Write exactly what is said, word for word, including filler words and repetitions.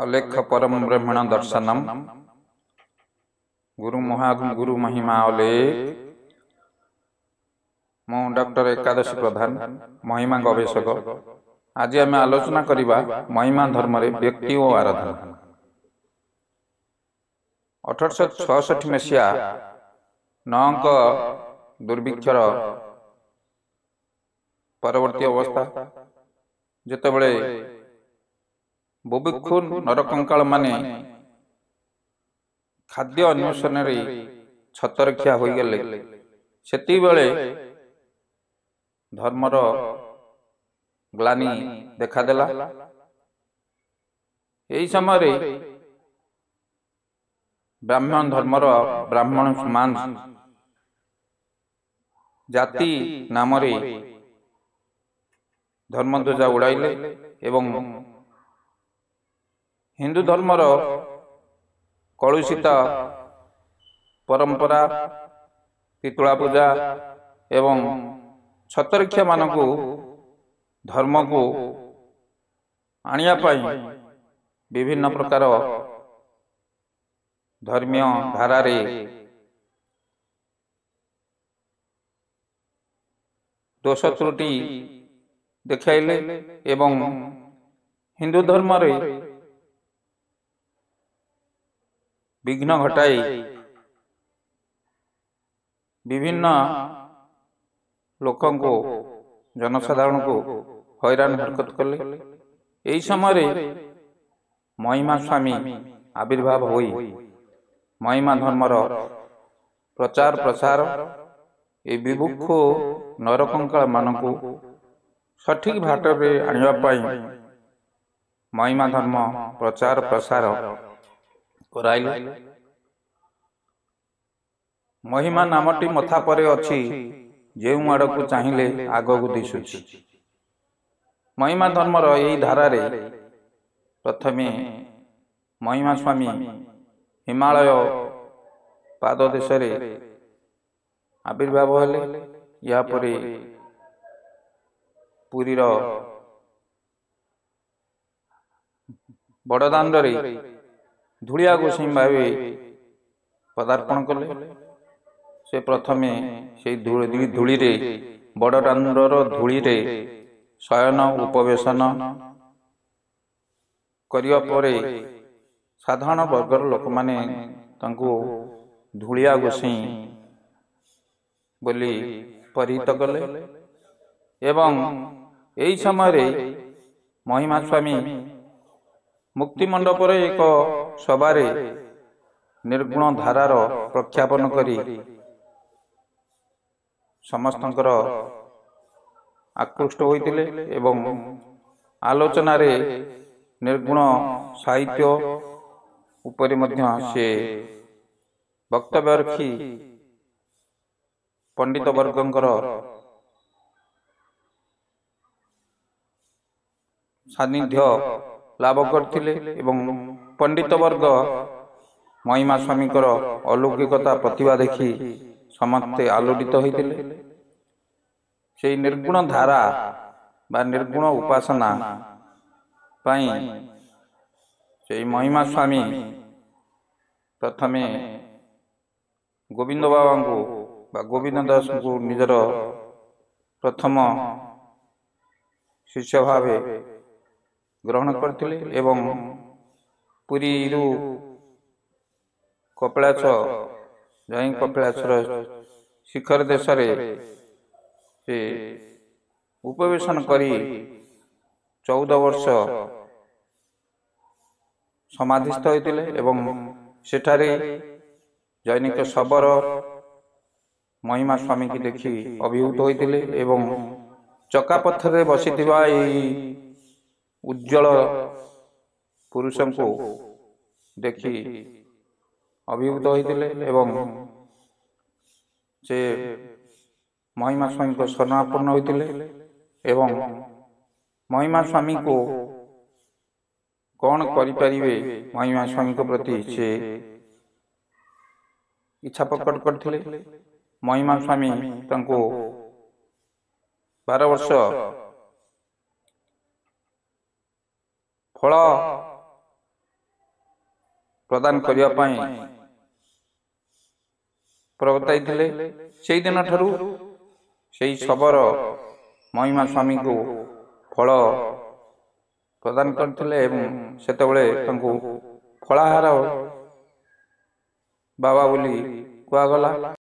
अलेख परम ब्रह्मण दर्शनम गुरु महागुरु महिमा अलेख। मु डॉक्टर एकादशी प्रधान महिमा गवेषक। आज आम आलोचना करिबा महिमा धर्म रे व्यक्ति और आराधना। अठारश छठी मसीहा नौक दुर्भिक्षर परवर्ती अवस्था जेतेबेले बुभुक्षु नरकंकाल माने खाद्य अन्वेषण रे छतरखिया हो गले। सेती बेले धर्मर ग्लानि देखादेला। यही समय ब्राह्मण धर्मर ब्राह्मण समाज जाति नाम रे धर्मध्वजा उड़ाइले एवं हिंदू धर्मर कलुषित परंपरा पितुला पूजा एवं छतरखिया मानकु धर्म को आनिया पाई विभिन्न प्रकार धर्मीय धारा रे दोष त्रुटि देखाइले एवं हिंदू धर्म रे विघ्न घटाई विभिन्न लोकों को जनसाधारण को हैरान हरकत कले। यही समय महिमा स्वामी आविर्भाव होई महिमा धर्मर प्रचार प्रसार ए विभुक्षु नरकंकाल मानकु सठिक भाट में आनिबा पाई महिमा धर्म प्रचार प्रसार कराइले। महिमा नामटी मथा परे अछि जेउ आड़ को चाहिए आग को दिशुछि। महिमा धर्मर यही धारा रे प्रथमे महिमा स्वामी हिमालय पाददेश रे आविर्भाव हेले। या परे पुरीर बड़दाण्ड रे धूलिया गोसाई भावे पदार्पण कले। से प्रथमे से धूली रे बड़दाण्डर धूली रे शयन उपवेशन करिया परे साधारण वर्गर लोक माने तांको धूलिया गोसाई बोली परिहित कले। एवं यही समय महिमा स्वामी मुक्ति मंडप एक सभारे निर्गुण धारार प्रख्यापन करी समस्तंकर आकृष्ट होइतिले एवं आलोचना रे निर्गुण साहित्य उपरि मध्य से वक्तव्य रखी पंडित वर्गंकर सानिध्य लाभ करथिले एवं पंडित वर्ग महिमा स्वामीकर अलौकिकता प्रतिभा देखि समस्ते आलोड़ित होइतिले। से निर्गुण धारा बा निर्गुण उपासना पाई से महिमा स्वामी प्रथमे गोविंद बाबा को बा गोविंद दास को निजर प्रथम शिष्य भावे ग्रहण करथिले एवं पुरी रु कपिलास जाई कपिलासर शिखर देश रे से उपवेशन करी चौदह वर्ष समाधिस्थ होइतिले एवं सेठारे जैनिक शबर महिमा स्वामी की देखि अभिभूत होइतिले एवं चकापथर रे बसिथिबा एई उज्जवल पुरुष को देखि अभिभूत होइतिले एवं से महिमा स्वामी को शरणापन्न होइतिले एवं महिमा स्वामी को कौन करि परिबे महिमा स्वामी को प्रति से इच्छा प्रकट करथिले। महिमा स्वामी तांको बारह वर्ष फल, प्रदान करिया पाई प्रवर्ताइथिले। सेई दिन ठारू सेई शबर महिमा स्वामी को फल प्रदान करथिले एवं सेतेबेले तांको फलाहार बाबा बोली कुआगला।